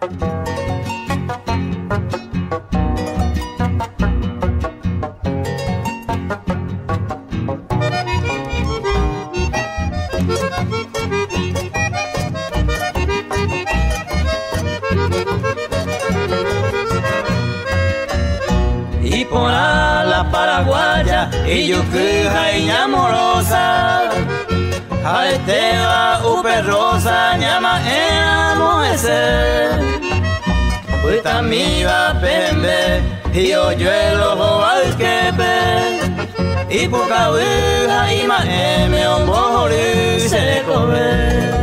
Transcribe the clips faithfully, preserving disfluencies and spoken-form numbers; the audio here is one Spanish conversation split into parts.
Y por la paraguaya y yucuja y amorosa, a esteba upe rosa llama amo ese, pues también va pembe y oyuelo al quepe, y poca uja y ma eme un bojori se le come.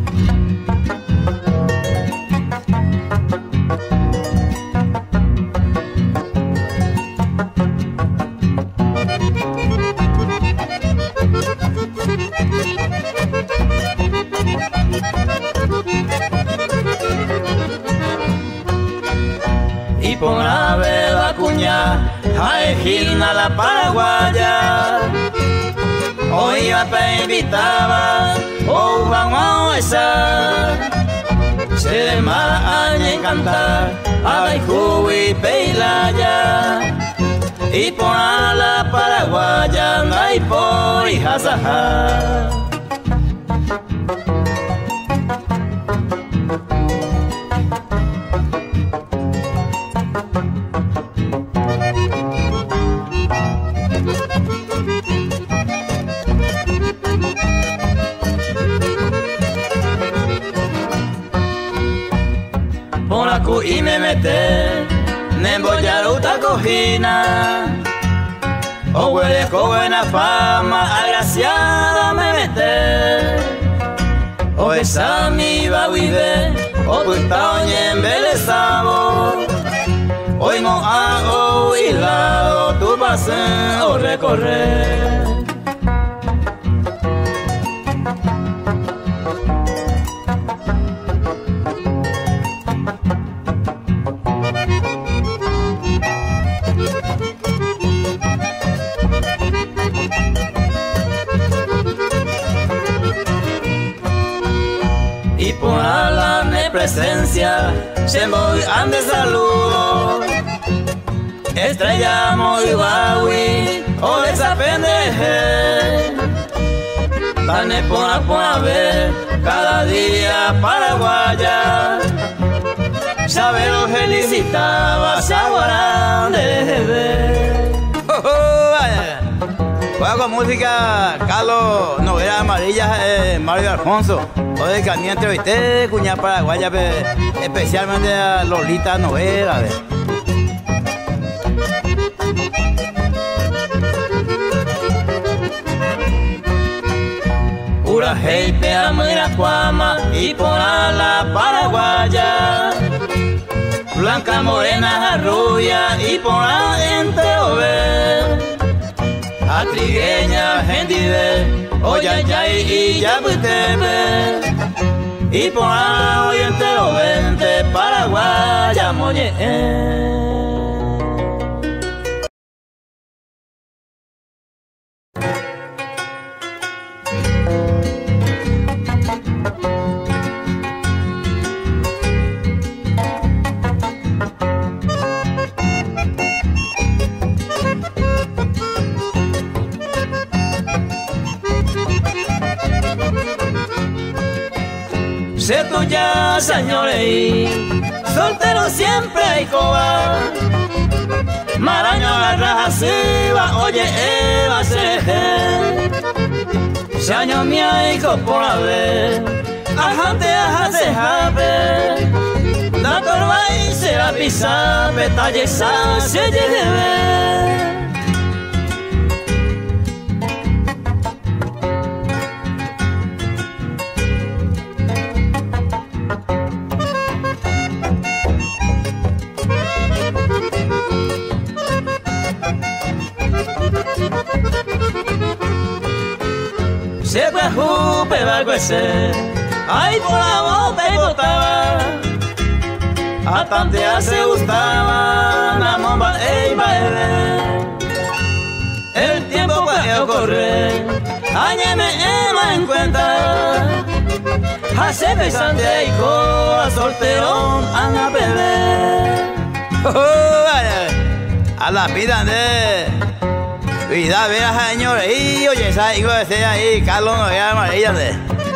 Y por la vela cuña, a Egina la paraguaya, hoy va a invitaba, o vamos a esa, se le va a cantar, a y peilaya, y por la paraguaya, no hay por hija sajá. Y me mete nemboyaruta cojina, o huele con buena fama, agraciada me mete, o esa mi va vive, o puta oñe embelezado, hoy mo hago hilado, tu pase o recorrer. Y por la mi presencia, se voy ande saludo, estrella muy guawi, o esa pendeje, pane por a por a ver, cada día paraguaya, sabe lo felicitaba, saborán de ver. Juega con música, Carlos Noguera Amarilla, eh, Mario Alfonso. Oye, que a mí entrevisté, cuña paraguaya, especialmente a Lolita Noguera. Pura gente a Miracuama y por la paraguaya, blanca morena arruya y por la gente ove. A trigueña, gente oya ya y ya putebe, y por la oyente o vente paraguaya moye. Se tú ya, señores, soltero siempre hay coba. Maraño agarra asiva, oye, Eva se se año mi hijo por la vez, ajante, ajase, jape, la torba y se la pisa, petalle, sa, se lleve. Se fue a jupe valgo ese, ay por la boca y botaba, a tantea se gustaba, la momba e baile. El tiempo puede correr, añeme ema en cuenta, hace besante y coa solterón a beber. A la vida de vida, vida, señor. Y oye, esa hijo de ese ahí, Carlos no vea amarilla de.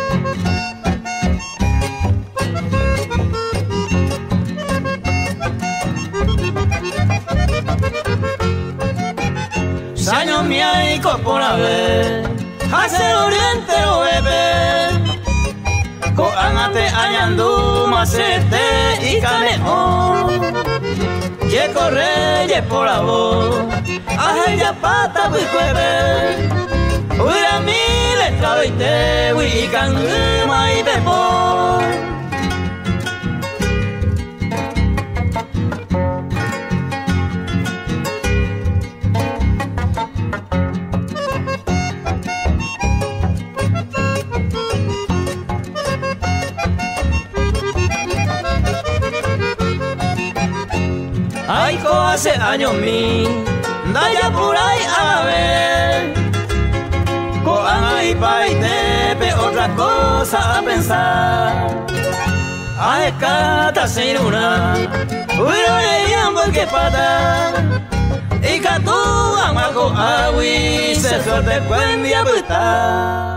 Saño mía y corpora ver, hace oriente lo bebe. Coánate añandu macete y caneón. Ye corre, ye por la voz, aje ya pata muy jueves. Uira mi letra y te y canguma y bebo. Ay, co hace años mi, daya por ahí a ver. Coan ahí pa' y tepe, otra cosa a pensar. A escata sin una, uiro leían porque pata. Y catu amaco agui, se suerte cuendia buta.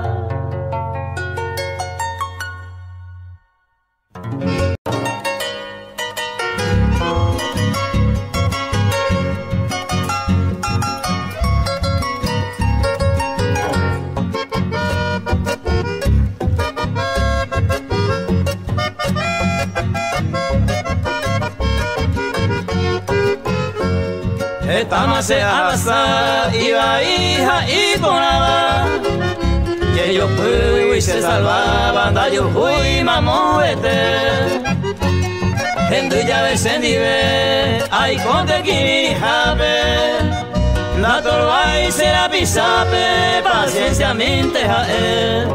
Estamos se asa, iba hija y ponaba. Y ellos fui y se salvaban, da yo fui mamoete. En tu llave se dive, ay conte kini jabe. La torba y se la pisape, paciencia mente jae.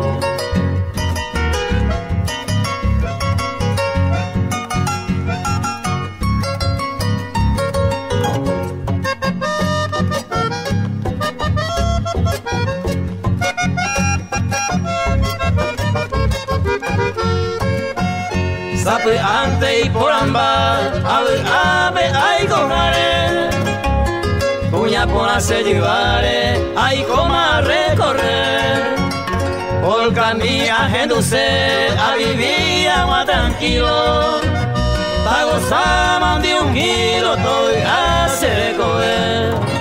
Sape ante y por ambas, ave, ave, ay corrare. Puña por hacer llevare, ay coma recorrer. Por camino gente a vivir agua tranquilo. Ta gozaban de un kilo, todo y hace recoger.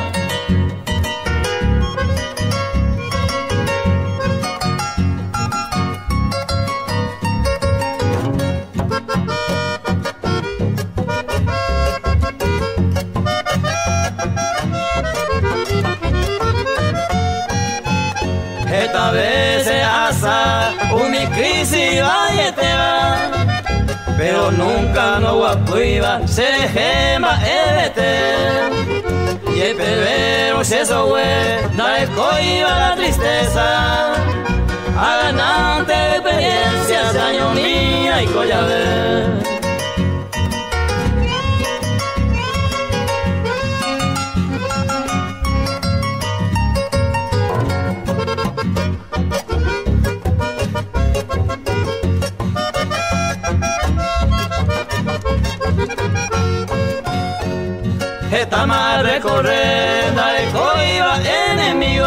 Esta vez se asa un mi crisis va y te va, pero nunca no guapuiva se gema este. Y el pervero se sohue, da el coiba la tristeza, a ganante experiencias, año mía y collave. Esta más recorrer, da el coiba enemigo.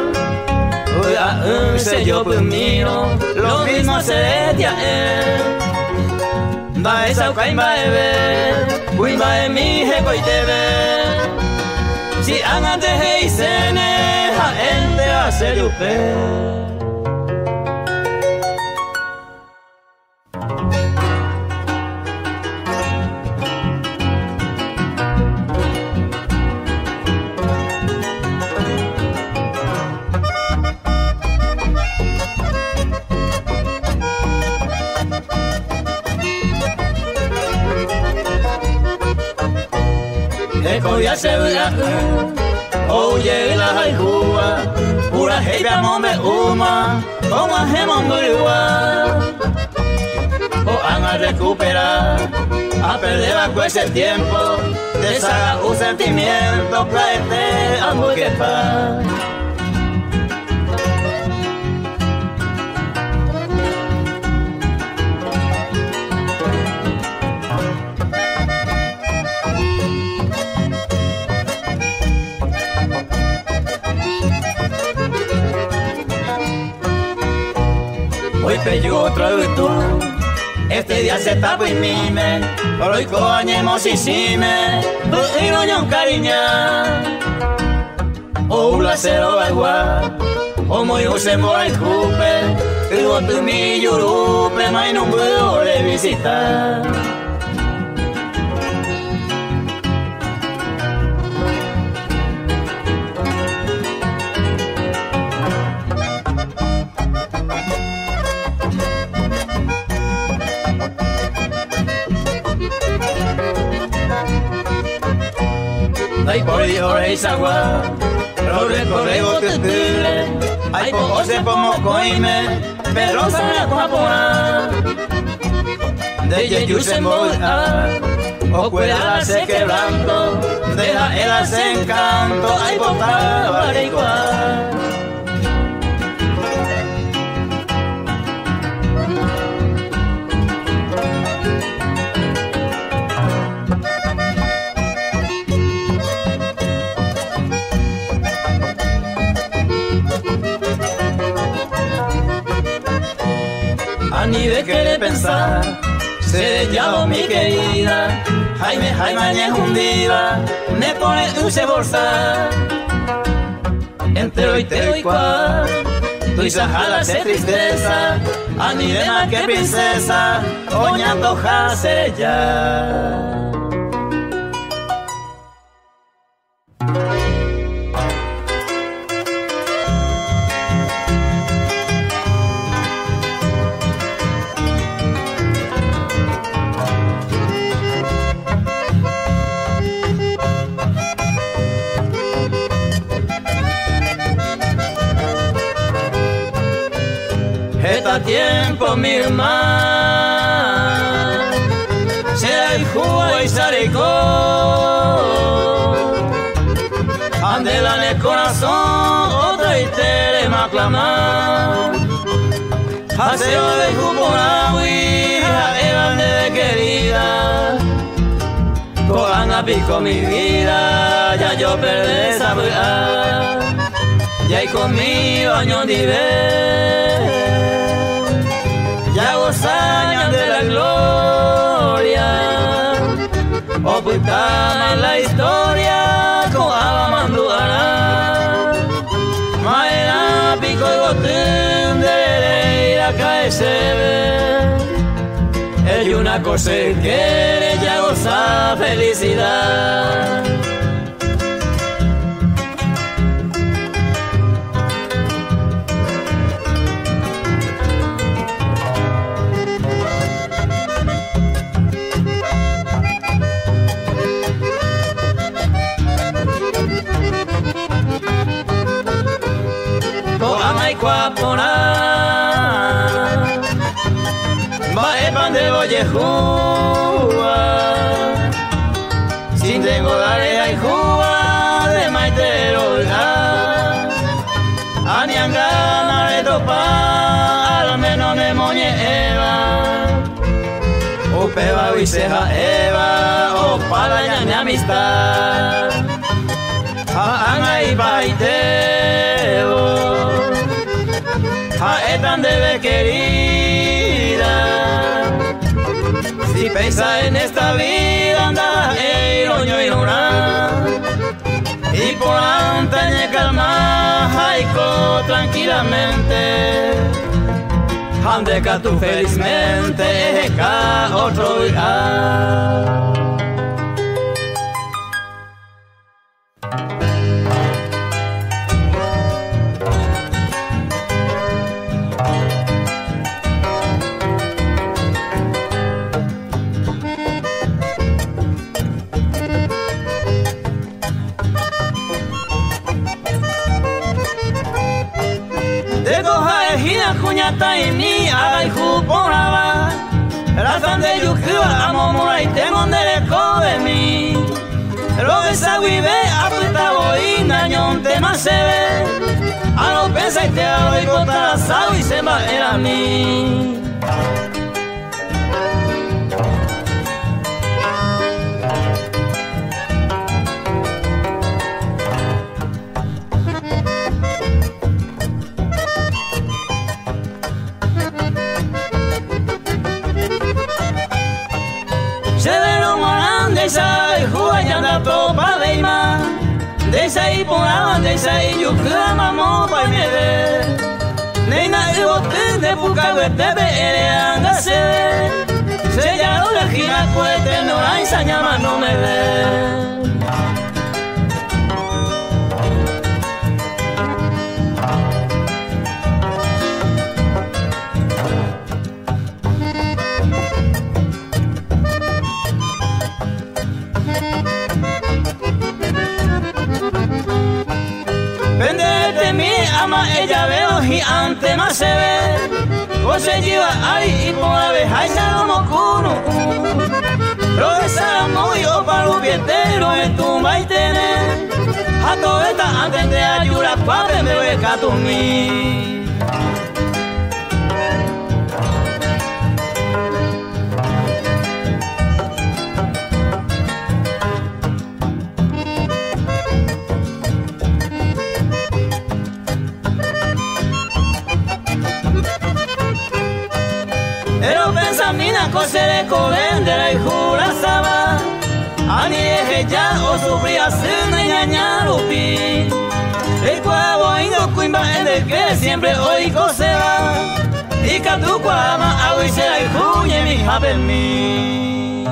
Un sello pues mío, lo mismo se de a él. Da esa caimba de ver, cuimba de mi jeco y te ve. Si antes de isene, a gente hace lupe. Ya se verá, oye la jaijua, pura heibia mombe uma, como hacemos muriua. O van a recuperar, a perder bajo ese tiempo, deshaga un sentimiento, plaete amor que paz. otro y tú. Este día se tapo y mime, por hoy coañemos y sime, y no yon cariña. O la cero igual, o muy use por el jupe, y vos tu mi yurupe, ma no puedo revisitar. Ay por Dios reis agua, roble corrego te tule. Ay por ose pomo coime, pero sana guapona. De yeyu se moja, o cuela se quebranto, deja el hace encanto. Ay por tabarigua. Ni de querer pensar, se llama mi querida. Jaime, Jaime, es un diva, me pone un bolsa. Entero y te y cual, tu isa jala se tristeza. A ni de más que princesa, oña toja se ya. Está tiempo mi hermano, sea el jugo y saricó, andela en el corazón, otra y te le maclamar, haseo de jugo hija, eran de querida, cojan a pico mi vida, ya yo perdí esa vida, ya hay conmigo años de ver. Ya gozañan de la gloria, ocultada en la historia, con Abamanduara. Maena pico y botín de la cae se ve. Ella una cosa quiere, ya goza felicidad. Guapona, va pan de bollejúa, sin tengo la y juga de maitero, aniangana de topa, al menos me moñeva, o peba y ceja eva, o para la amistad, anga y baiteo. Tan de querida, si pensa en esta vida anda e iroño y una, y por antaña calma jaico tranquilamente, ande ca tu felizmente ca otro día. Cuñata y ni haga y juponaba, razón de yukiwa amomura y tengo derecho de mí. Lo que se vive a puta boina ñon tema se ve, a lo pensa y te hago y contar asado y se va a mí. Se ve lo morán de esa y juega da tropa de ima. De esa y ponaban de esa y yo clamamos pa' me ver. Neina y botín de puca huete de ereanga se ve. Se ya lo le gira cuete no la ensañama no me ve. Vende mi ama ella veo gigante más se ve. O se lleva ahí y por abeja y se lo mocuno. Lo desaramo yo para los vietero en tumba y tener. A todo esta antes de ayudar para me beca tu mí. Pero pensa mina cosere covendera y jura saba. Ani eje ya o sufría sin engañar upi. El cuavo y no cuimba en el que siempre oigo se va. Y catu cuama agua y se la y juye mi jabe mi.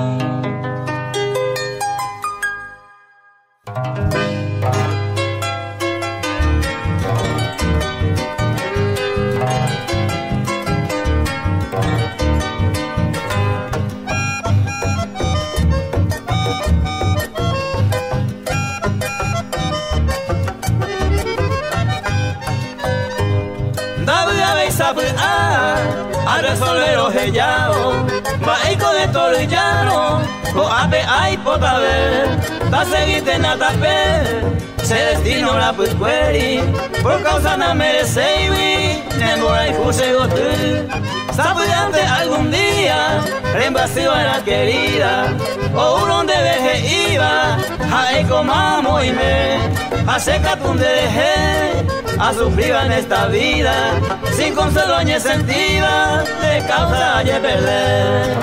A resolver los hellados, baico de todo el llano, o ape ay pota ver, ta seguite na tape, se destino la puscueri, por causa na mereceibi, nembora y juse gotu, sabe algún día, reembasiva en la querida, o uno de deje iba, a eco mamo y me, a seca tunde dejé, a sufrir en esta vida, sin consuelo ni sentida, de causa de perder.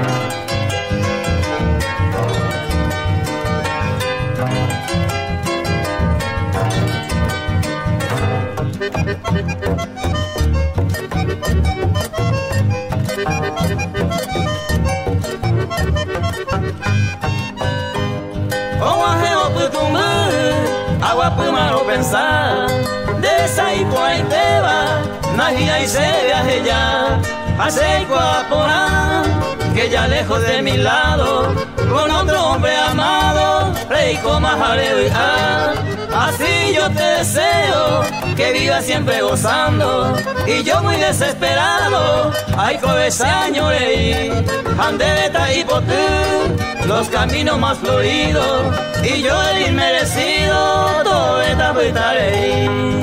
O ajeo putumbu, agua pumaro pensar. De esa y por ahí te va, magia y se viaje ya, hace guapona, que ya lejos de mi lado, con otro hombre amado, rey como jaleo y ah, así yo te deseo, que vivas siempre gozando, y yo muy desesperado, ay cobesaño leí, andeta y potú, los caminos más floridos, y yo el inmerecido, todo esta puta leí.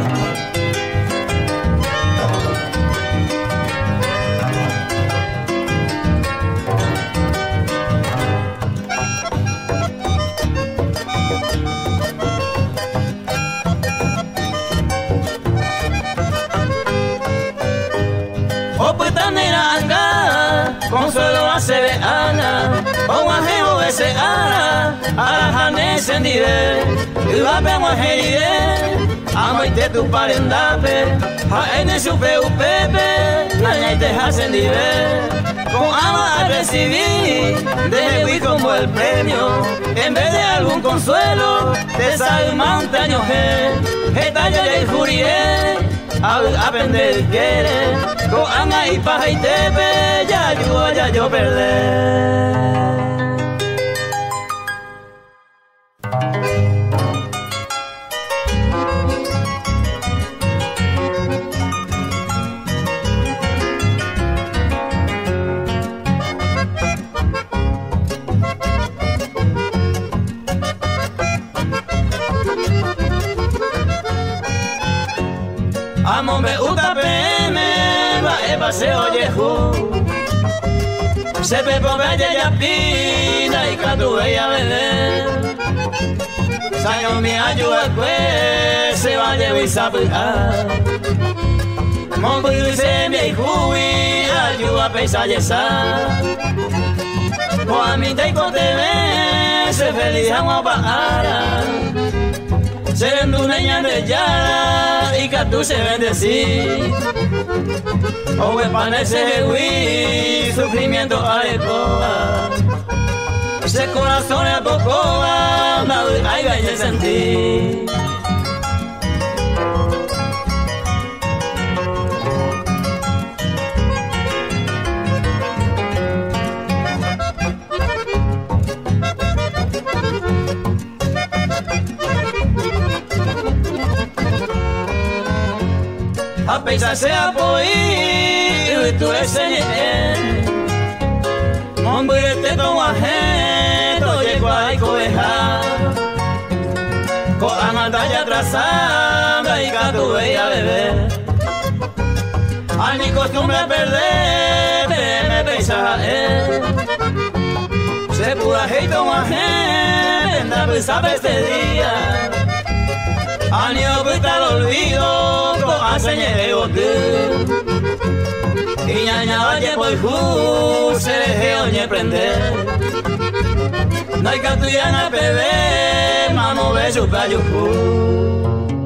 Consuelo hace de Ana, o ajeo de se Ana, a la jane sendide, y va pe muajeride, amo y te tu parendape, a ene su peu pepe, naña y te jasendide, con ama a recibir, de huir como el premio, en vez de algún consuelo, te sale un montaño je, esta ya le juriré, a aprender quiere, con anga y paja y tepe, ya yo, ya yo perder. Amo me uta peme, va e paseo yehu. Se pe po bella ya pina y catu ella vender. Sayo mi ayuda pues se va a llevar y sapucar. Mon se mi hui ayuda pesa yesa. Po a mi te cote feliz agua para serendo neña de yara y que tú se bendecir o que panese hui sufrimiento a ecoa ese corazón es poco nada hay que sentir. A pesar se apoyi y tú enseñé mon burete to wahe to llego a coeja co amatalla atrasada y gato veía beber a mi costumbre perder me pesa él se pura heito wahe anda pensaba este día año puta lo olvido co enseñé bote y ñaña valle por ju se deje oñe prender no hay que tuya na bebé mamo ve su playo ju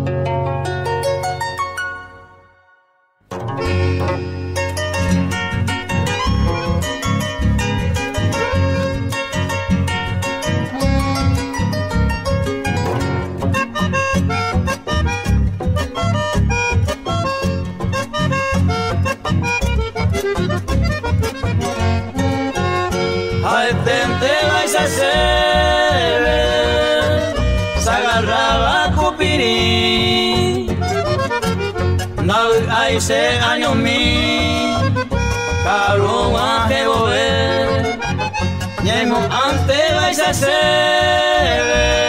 se agarraba cupirí no hay se año mi caro guaje boé ñemo ante vais a ser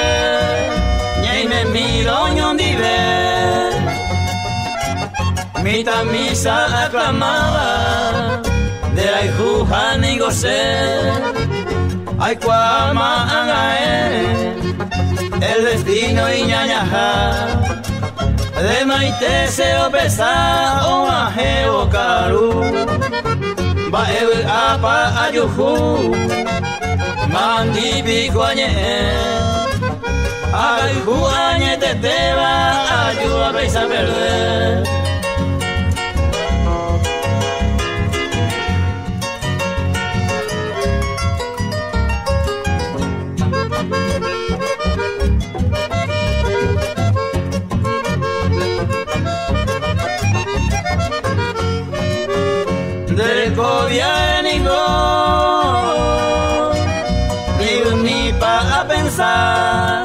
ñeme mi doño dive mi tamisa aclamaba de la hijuja ni gocé ay cuama angae el destino y ñañaja de maite se opesa o aje o caru va el apa ayuju mandi picoañe ay juañe te te va ayuda a pesa perder. Del gobierno ni ni pa a pensar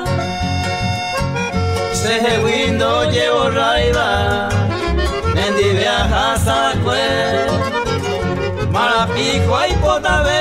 se windo llevo raiva en di viajas a cue marapico y potabe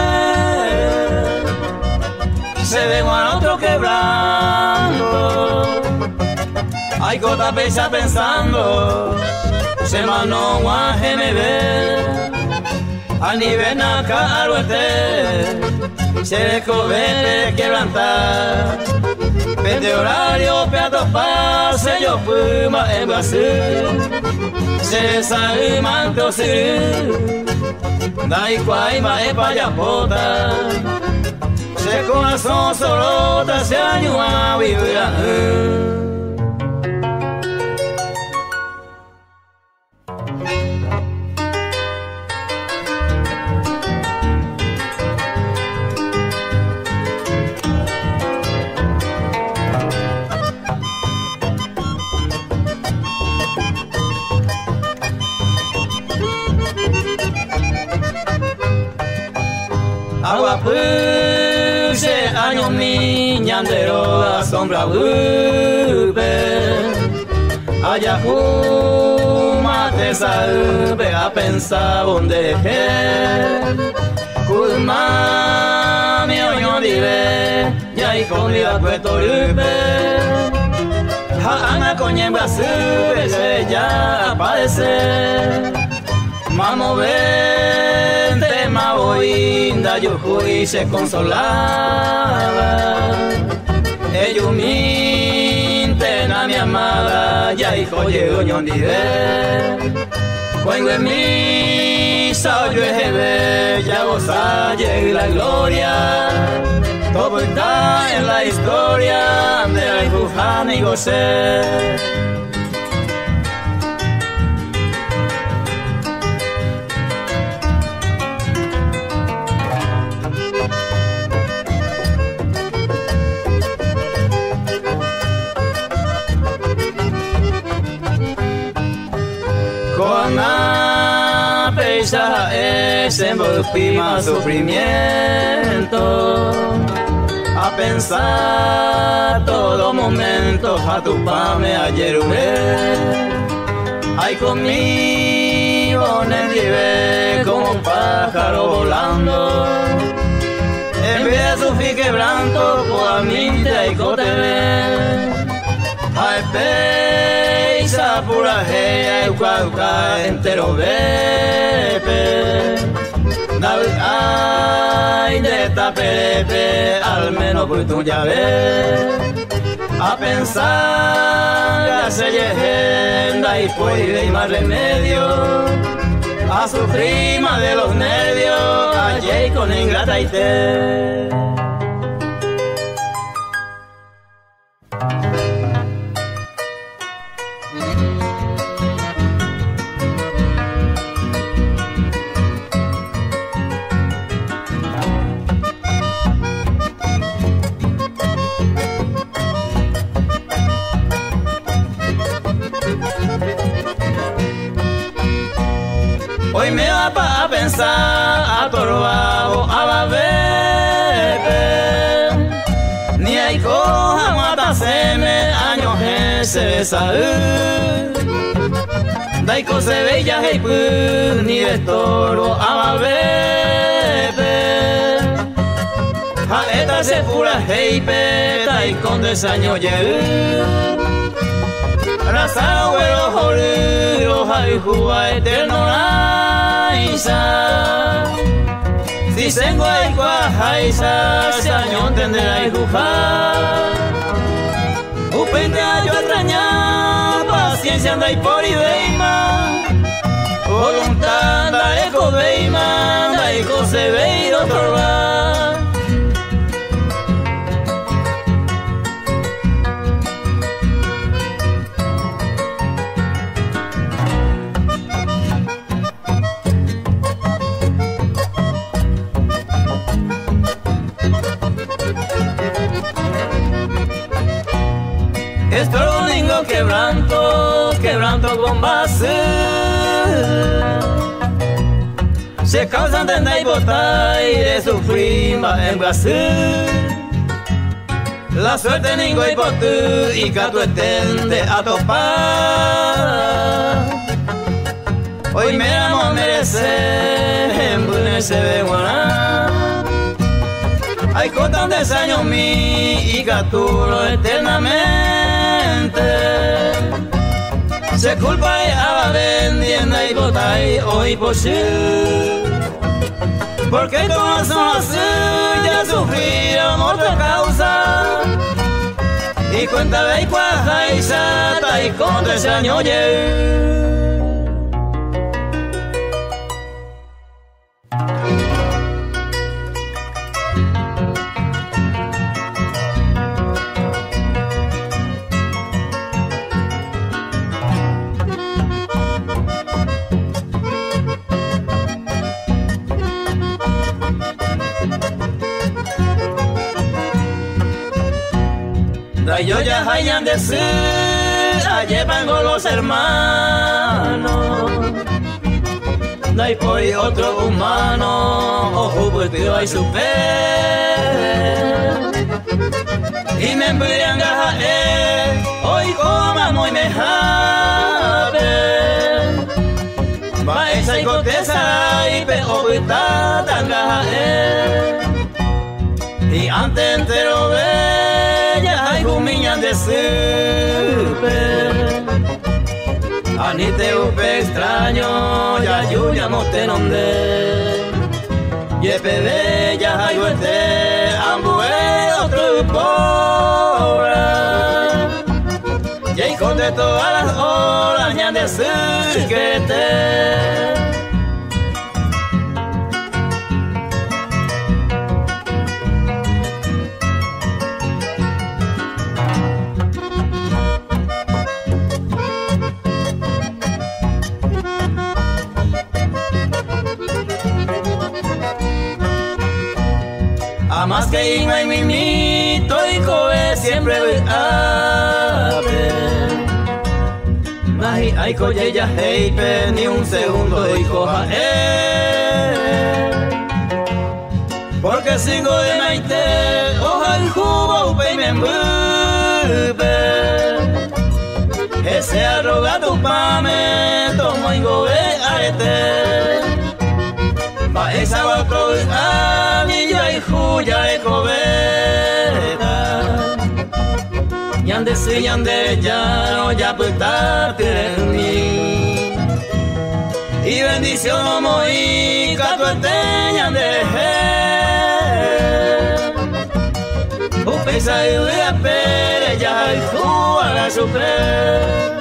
se ven a otro quebrando hay gota pesa pensando se mano guaje me ve a nivel acá al oeste se descobere quebrantar pende horario peato pase yo fuma en Brasil se sabe manto se dai cuaima e payapota se corazón solota se año a vivir. Agua puse año mi ñandero la sombra ube allá fuma te salve a pensar donde que culma mi oño dive ya y con la puesto ube Ana coñen Brasil ya aparece Mamo vente ma boinda yo fui se consolaba ellos minte na mi amada ya hijo llegó ñondive cuando en mi sao yo ejebe ya goza llegue la gloria todo está en la historia de Aikuhan y Gosé. Koana peisa es envolpima sufrimiento, a pensar todo momento a tu pame ayer hay conmigo en el nivel como un pájaro volando, en vez de sufrir quebranto por la mente y cotele. Ay, peisa pura heya y cuauca entero bepe. David ay de esta pepe, al menos por tu llave. A pensar que se llegenda y puede y más remedio. A su prima de los nervios, a Jay con ingrata y te. Hoy me va a pensar a torvado a la bebé, ni hay coja mataseme años ese salud, daiko se veía hey pu ni de toro a la bebé, a esta se pura hey peta y con desaño ye. Rasa güero joliro hay juba eterno naisa. Si sengo hay cuajaisa, si año tendrá y jujar. Upente a yo extrañar, paciencia anda y por y veima. Voluntad da eco veima, da eco se ve y otro va. Esto domingo quebranto, quebranto con base. Se causan de y botar y de sufrir en Brasil. La suerte ningo y botu y cato etende a topar. Hoy me amo a merecer en Bune se ve guaná. Hay cotan de años mi y caturo eternamente. Se culpa a la vendienda y botai hoy por sí. Porque todas son las suyas sufrieron otra causa. Y cuenta de cuaja y sata y contra ese año ye. Yo ya hayan de ser, allí van los hermanos. Dai por otro humano, ojo pues tío hay su fe. Y me envían a él, hoy coma muy me jabe. Va esa y coteza y peo pita tanga él. Y antes entero bella hay gumiñan de super. Anite upe extraño ya yuya mote nonde. Yepe bella hay huete ambue otro pobre. Y hay conde todas las horas ñan de ser que te. Amas que inga y mimito y coe siempre ave. Mahi ay coye ya heipe ni un segundo y coja eh. Porque sigo de maite oja el jugo pe me mube. Ese arrogado pame tomo y gobe arete. Pa esa va pro anilla y juya y cobeta. Yande si yande ya no ya puta mí. Y bendición muy catuete yande he. Upesa y uya pere ya y juga su fe.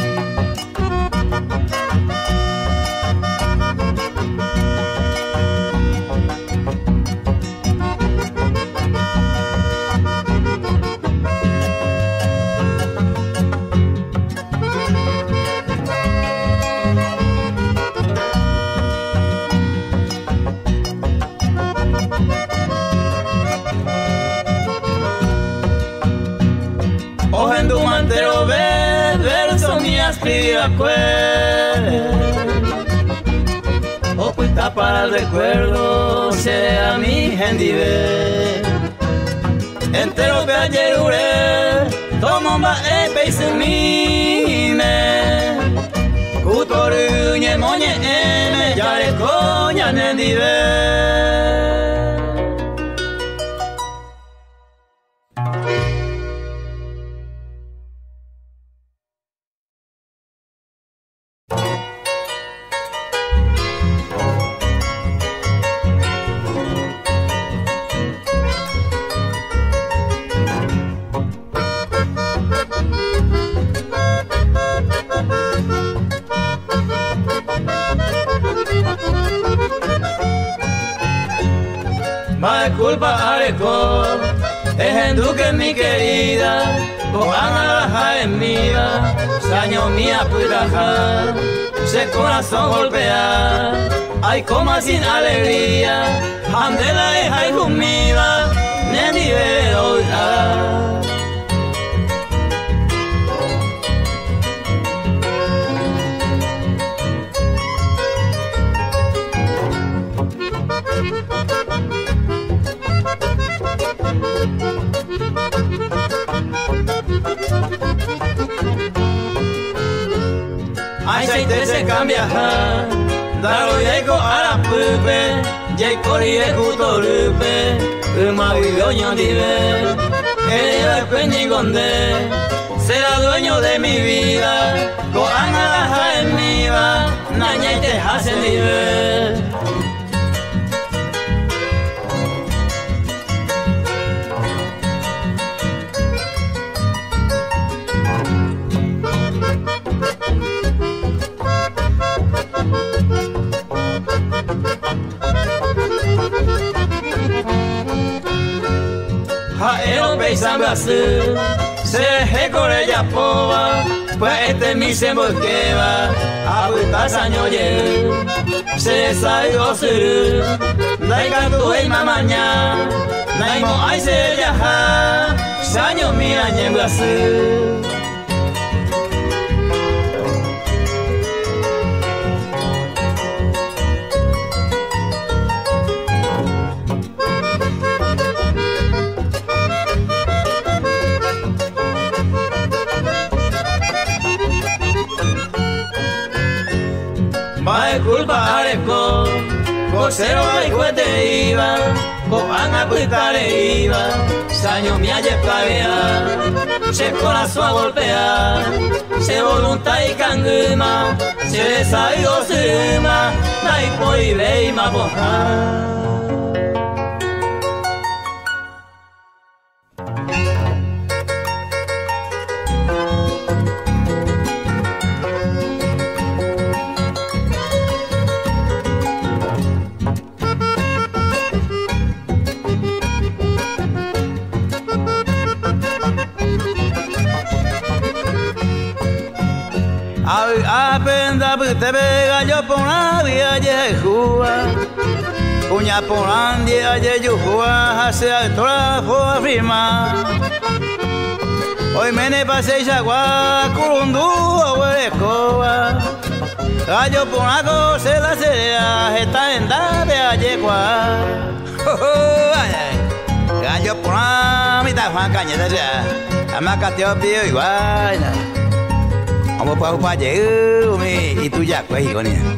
En tu mantero ver, verso mi escribir oculta para el recuerdo, sea mi gendive. Entero ve ayer ure, tomo va e peise mime. Kutoru nye moñe eme, ya le coña nendive. Más culpa areco, es en duque mi querida, con anaja en mía, saño mía puiraja, se corazón golpea, hay coma sin alegría, andela es hay comida, ni veo ya. Aceite se cambia, daro yeko a la pupe, yeko yeko torupe, uma vidoño dive, ella es pendigonde, será dueño de mi vida, coan a la jaemiva, naña y te hacen dive. Jaero pensando así, se recorre ya pova, pues este mi se volqueva, a buscar sañoye, se salió suru, dai canto y mamaña, naimo ay se viaja, saño mi año así. Mae culpa areco, cosero y cuete iba, coan a puitare iba, saño mi aye pavea, se corazón a golpear, se voluntad y canguma, se desaigo suma, nai poi vei ma boja. Apenda te pega yo por una vía yejúa, Cuña porandi ayer yujua hace altura fue firma. Hoy me ne pasé chagua curundú abuelecoa. Gallo ponaco se la cerea está en dave ayecua. Gallo pona mitad Juan Cañete ya. Ama cateo pio igual. Vamos para para llegar y tú ya pues con ella.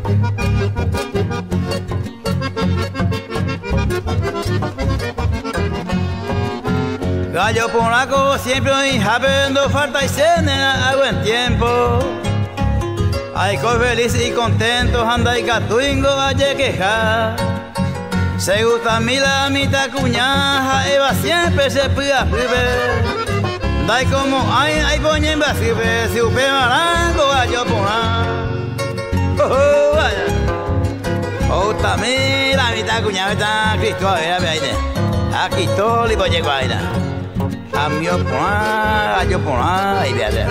Gallo ponaco siempre habiendo falta y cena a buen tiempo. Ay, co feliz y contento anda y catuingo ayer queja. Se gusta mi la mitad cuñaja, Eva siempre se pida prive. Dai como ay, ay poñen basive, si upe marango gallo pona. Oh, oh, vaya. Oh, también la mitad cuñaja está Cristo, a ver, a ver, ahí. Aquí todo le voy a llegar. A mi opona, gallo pona, ahí ve a ver.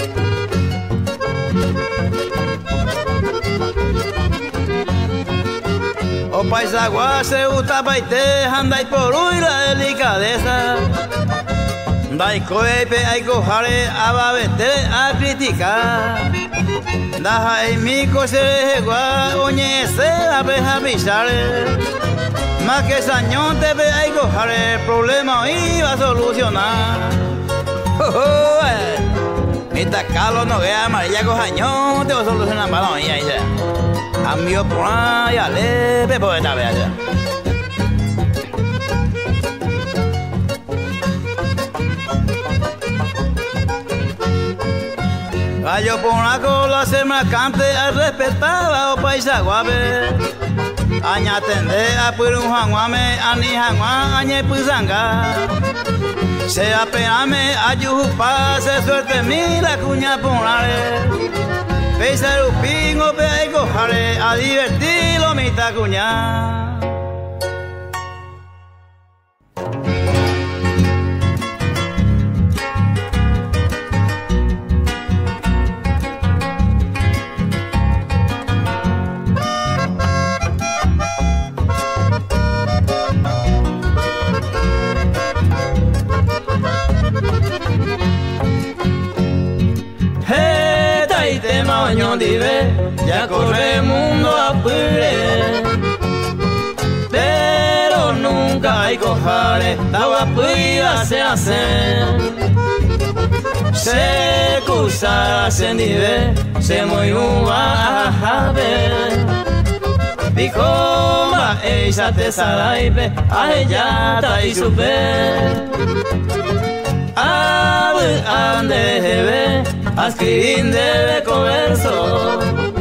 O paisagua se gusta baite, andai por hoy la delicadeza. Dai coepe hay cojare a babete a criticar. Daja en mi cose gua oñe se la beja pisare. Más que sañón te ve hay cojare problema iba a solucionar. Oh, oh, eh. Mita Carlos no vea amarilla cojañón te va a solucionar balón y ahí ya. A mi opona ya le pe por esta vez ya. Gallo ponaco la semacante a respetar a paisaguabe. Aña tende a purun hanguame ani hangua añe puzanga. Se apename a yujupa se suerte mi la cuña ponare. Pesa el pingo pe hay cojare a divertirlo mi ta cuña. Ya corre el mundo a pire, pero nunca hay cojare, agua puya se hace. Se cusa se nive, se muy uva a ver. Bicoma ella te salaipe, a ella ta y super. Ave ande hebe, ascribin de converso.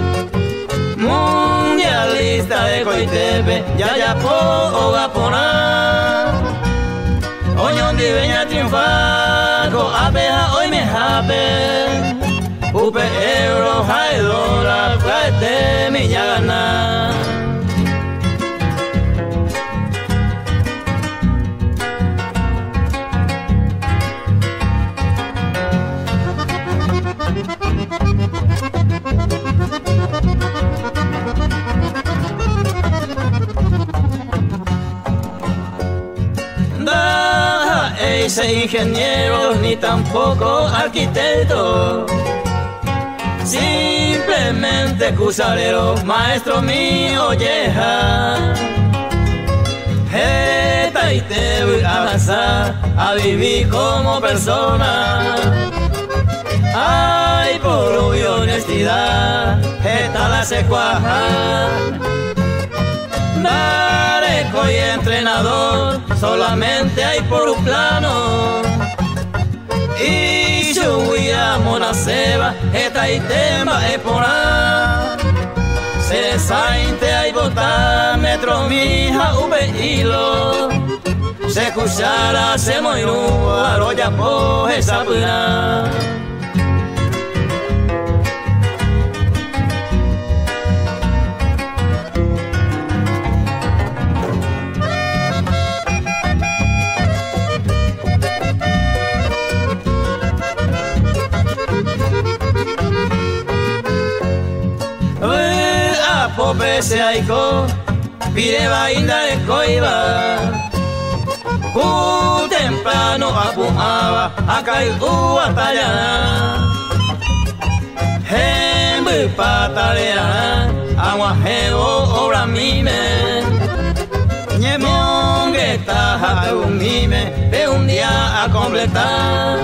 Mundialista de coitepe, ya ya po oga pona. Oñón di veña triunfaco, abeja hoy me jape. Upe euro, jai dólar, caete mi ya gana. Ese ingeniero ni tampoco arquitecto, simplemente cusarero, maestro mío yeja. Eta y te voy a avanzar a vivir como persona. Ay, por honestidad, esta la sé cuajar. Dareco y entrenador, solamente hay por un plano. Y yo voy a Monaceba, esta y tema es por ahí. Se sainte hay botar, metro mija, ube hilo. Se escuchara, se moirú, arroya por esa pura. Pope se aiko, pide vaina de coiba. Ku temprano apuaba, acá y u atallana. Hembu patalea, agua jevo obra mime. Ñemongueta un mime, de un día a completar.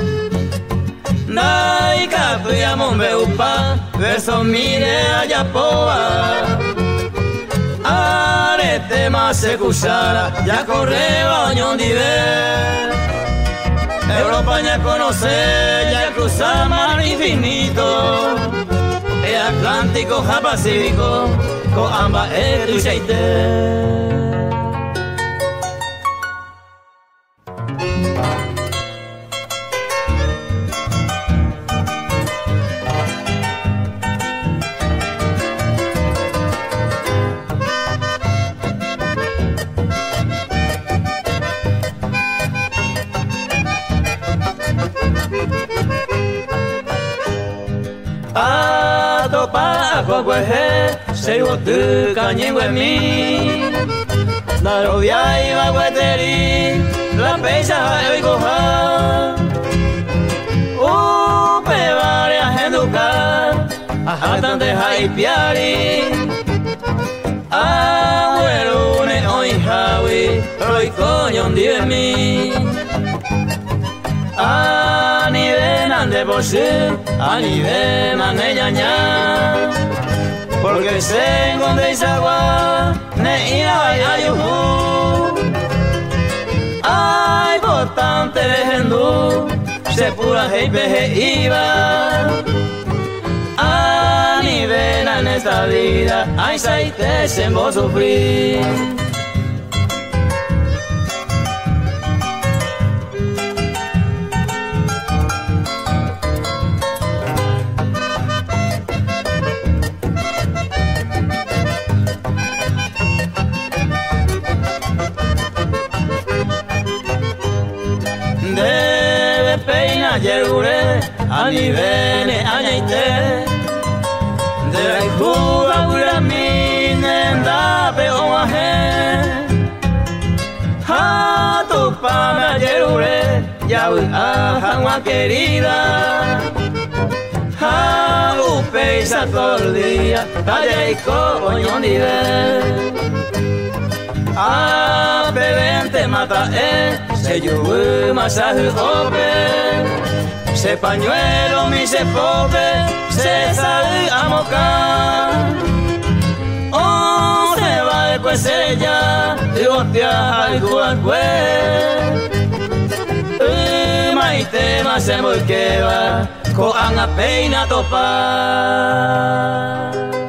Dai capuyamon beupa, verso mire ayapoa. Arete más se cuchara, ya correba oñón diver. Europa ya conoce, ya cruza mar infinito. El Atlántico, el Pacífico, con ambas es tu cheite. Cueje, se botu cañengüe mi. La robia iba gueteri, la peisa hoy coja. Upe varias educar, ajatan de jaipiari. Abuelune hoy jawi, roy coño de mi. Ani ven ande bosi, ani ven ane ñaña. Porque se enconde isagua, ne ira y ayuhu. Ay, botante de hendú, se pura hei peje iba. Ani ven en esta vida, ay, saite se en vos sufrir. Yerure, ani bene añaite. De la juga gura minenda pe oaje. Ha tu pana yerure, ya ui ajangua querida. Ha upeisa todo el día, talla y coño ni ver. A bebente mata eh, se yugu masaje ope. Se pañuelo mi se pobre, se sabe a mocar. Oh, se va de cuesella, y hostia al cuerpo. Maite más se molqueva, coan a peina topar.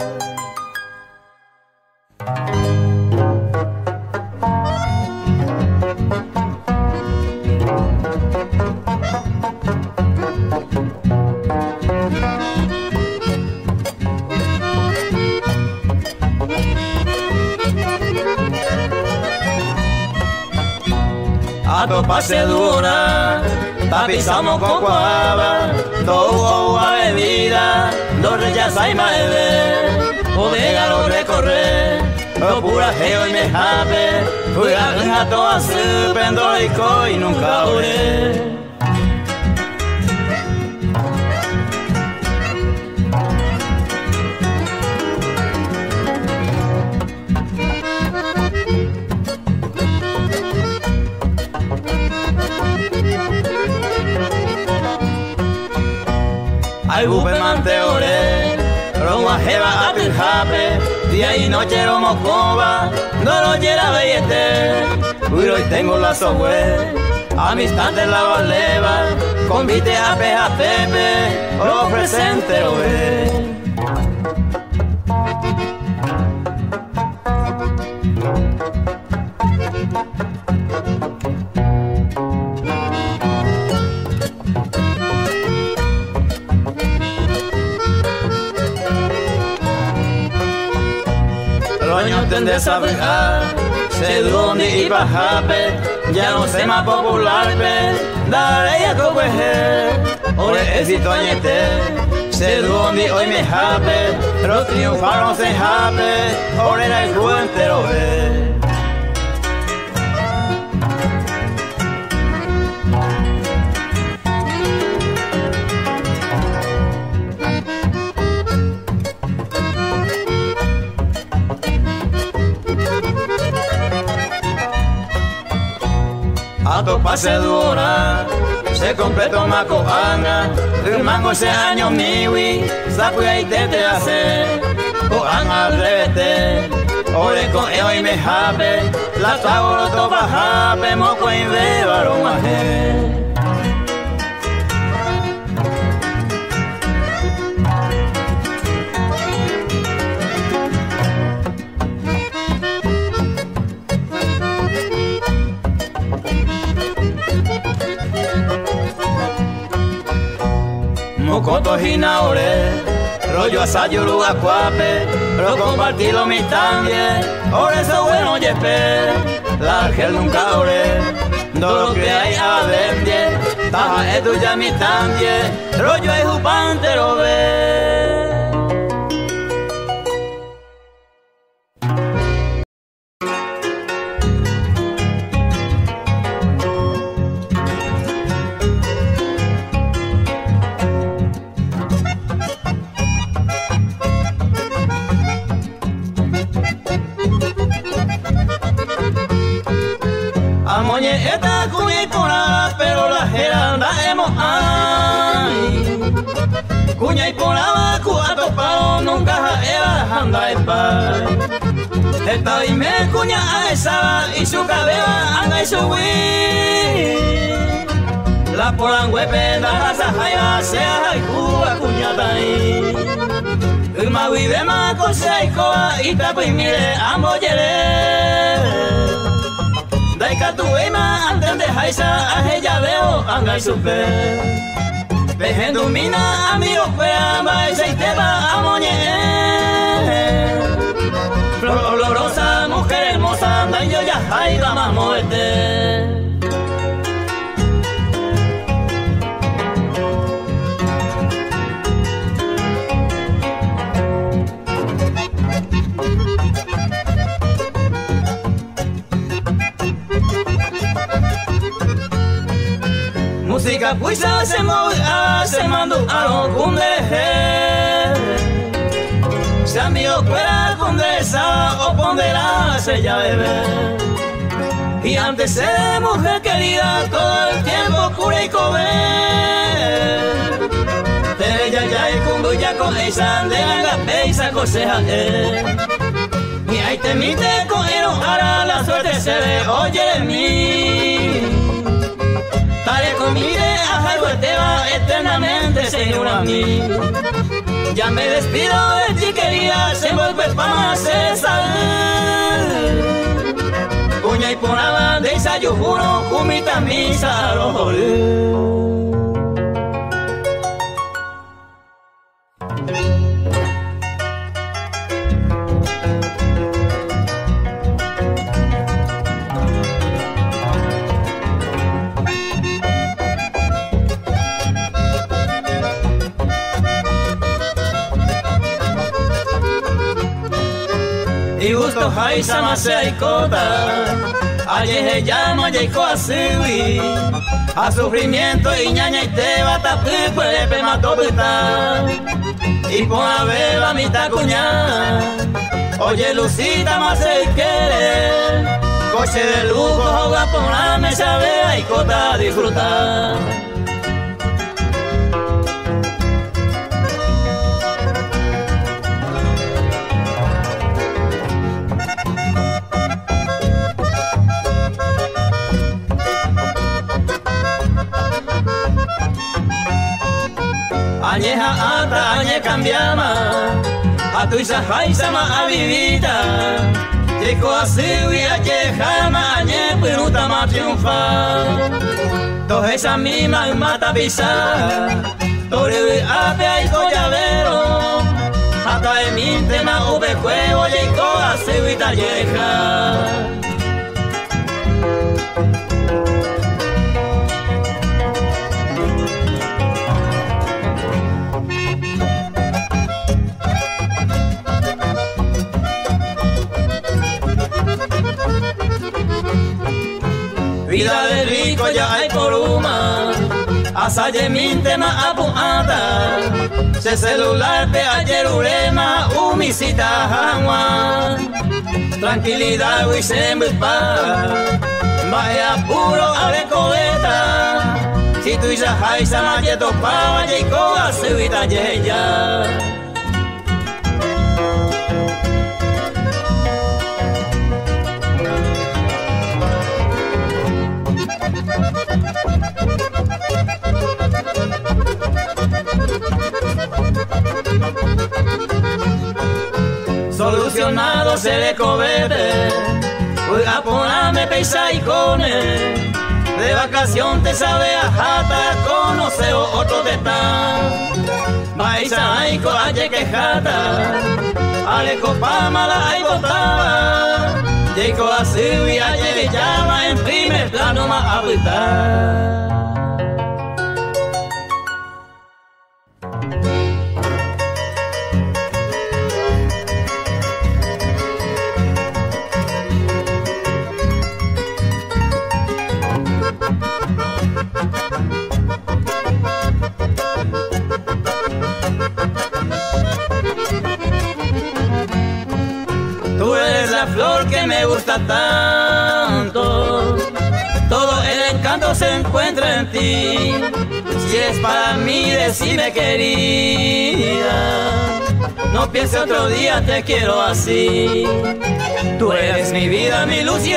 To pase dura, tapizamos con cuava, do agua bebida, do reyes hay maeve, bodega lo recorrer, do pura geo y me jape, fui a jato a su pendorico y nunca oré. Ay, bupe manteore, roma jeva apil jape, día y noche romo coba, no lo llena bellete, hoy tengo la sohue, amistad de la valeva, convite a peja pepe, lo presente oe. De saber, se duende y bajape, ya no sé más popular, pe, daré a coger, ore éxito añete, Se duondi hoy me jape, los triunfaron se jape, ahora era el juego entero ve. A topa se dura, se completó maco anga, el mango ese año miwi, sapuya y tete hace, o anga al revete, ore con eo y me jape, la taboro topa jape, moco y beba lo maje. Mocoto hinaore, rollo asayuru acuape, lo compartido mi también, por eso bueno yepe, la argel nunca ore, no lo que hay a vender, taja edu ya mi también, rollo es upante lo ve. Amoñe esta cuña y pona, pero la geranda hemos ay. Cuña y pona, cuatro pao, nunca jaeva, anda en paz. Esta dime cuña a esa y su cabeza anda y su wii. La polanguepe, la raza jaiba, sea jaicuba, cuñata ahí. El magui de maco, sea y coa, y tapo y mire, ambos yere. Daika tu ema antes de jaisa a ella veo anga y supe. Vejendo mina amigos fuera baisa y te va a moñe. Flor olorosa, mujer hermosa, anda y yo ya jaiba más muerte. Música puisa se mueve, se mando a los cundejes. Si amigo fuera condesa o pondera se ya bebe. Y antes de mujer querida todo el tiempo cura y cobe. Te ya ya y cumbuya con esa de la peisa coseja eh. Y ahí te mite con enojara la suerte se ve oye de mí. Tare comide a algo te va eternamente, señor a mí. Ya me despido de ti, querida, se vuelve para César. Cuña y ponaba de esa yo juro, cumita misa lo jolé. Y justo jaisa masea y cota, ayer se llama Jaiko Asiwi, a sufrimiento y ñaña y te va a tapir, pues le mató puta. Y pon a ver la mitad cuñada, oye Lucita más se quiere, coche de lujo, joga por la mesa, vea y cota a disfrutar. Añeja ata, añe cambiama, a tu isa jaisa ma avivita. Jaiko Asiwi añe jama, añe piruta ma triunfa. Toda esa misma mata pisa, torre apea y collavero. Hasta el minte ma ube juego, Jaiko Asiwi talleja. vida de rico ya hay poruma, asaye mintema apuata, se celular pe ayer urema umisita hanwa, tranquilidad y sembpa, vaya puro alecoveta, si tu ya hay samayeto pa y coa subita ya. Solucionado se le covete, voy a ponerme peisa y cone, de vacación te sabe a jata, conoce otro de tan, maíza aico aye que jata, aleco pamala ay botaba, llego a subir aye le llama en primer plano más habitar. Tú eres la flor que me gusta tanto, todo el encanto se encuentra en ti. Si es para mí, decime querida, no piense otro día, te quiero así. Tú eres mi vida, mi luz y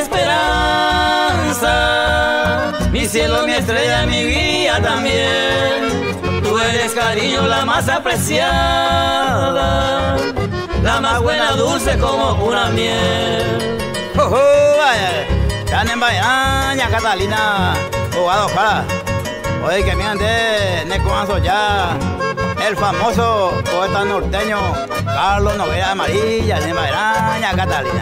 esperanza, mi cielo, mi estrella, mi guía también. Tú eres cariño, la más apreciada, la más buena, dulce como una miel. Oh, oh, vaya, ya en Baña, Catalina, jugado para. Oye, que miente, Necoanzo ya, el famoso poeta norteño Carlos Noguera Amarilla, en Baña, Catalina.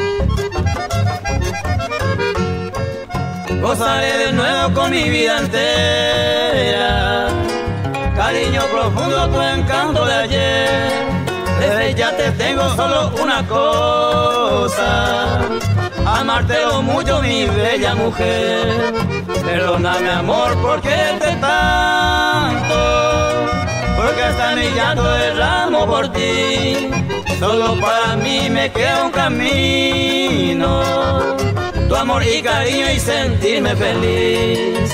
Gozaré de nuevo con mi vida entera, cariño profundo, tu encanto de ayer. Desde ya te tengo solo una cosa, amártelo mucho, mi bella mujer. Perdóname, amor, porque te tanto, porque hasta mi llanto derramo por ti. Solo para mí me queda un camino, tu amor y cariño y sentirme feliz.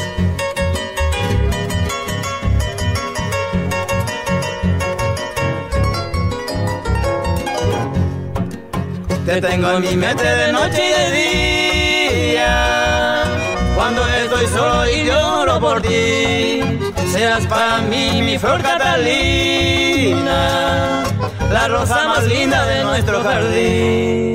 Te tengo en mi mente de noche y de día, cuando estoy solo y lloro por ti. Seas para mí mi flor Catalina, la rosa más linda de nuestro jardín.